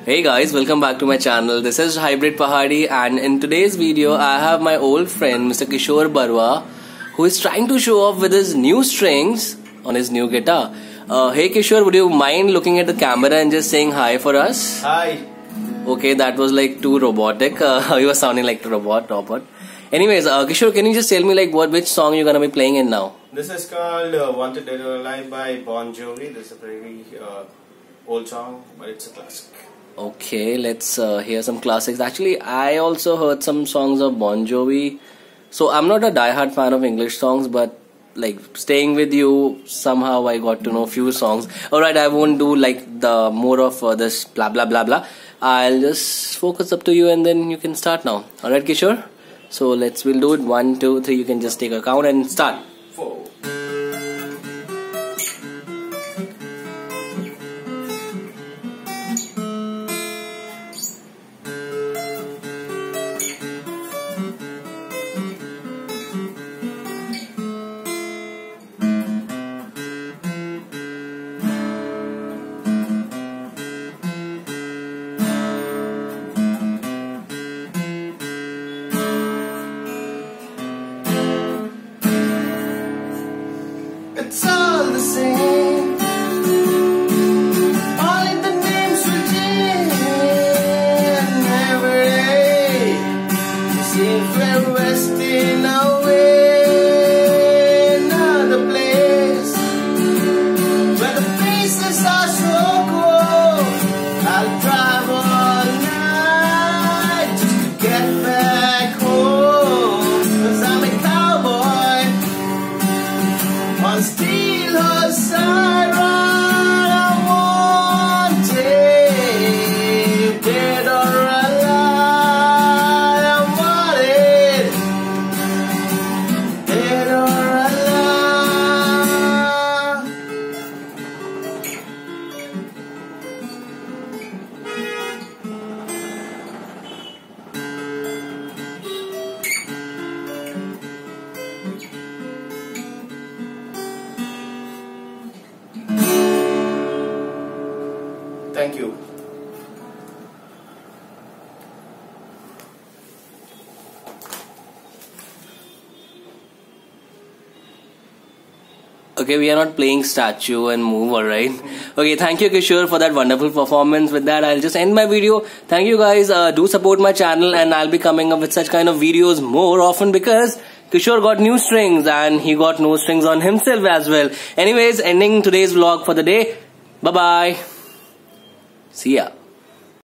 Hey guys, welcome back to my channel. This is Hybrid Pahadi, and in today's video I have my old friend Mr. Kishore Barwa, who is trying to show off with his new strings on his new guitar. Hey Kishore, would you mind looking at the camera and just saying hi for us? Hi. Okay, that was like too robotic. You were sounding like a robot. Anyways, Kishore, can you just tell me which song you're gonna be playing in now? This is called Wanted Dead or Alive by Bon Jovi. This is a very old song, but it's a classic. Okay, let's hear some classics. Actually, I also heard some songs of Bon Jovi. So I'm not a die-hard fan of English songs, but staying with you, somehow I got to know few songs. Alright, I won't do the more of this blah blah blah blah. I'll just focus up to you and then you can start now. Alright Kishore? So we'll do it 1, 2, 3. You can just take a count and start. 4. It's all the same. Only the names we change every day. You seem we're resting away another place where the faces are so cold. I'll drive all night just to get back home, 'cause I'm a cowboy on steel horse side ride. I want it, dead or alive. I want it, dead or alive. Thank you. Okay, we are not playing statue and move, alright? Okay, thank you Kishore for that wonderful performance. With that, I'll just end my video. Thank you guys. Do support my channel, and I'll be coming up with such kind of videos more often because Kishore got new strings and he got new strings on himself as well. Anyways, ending today's vlog for the day. Bye-bye. See ya.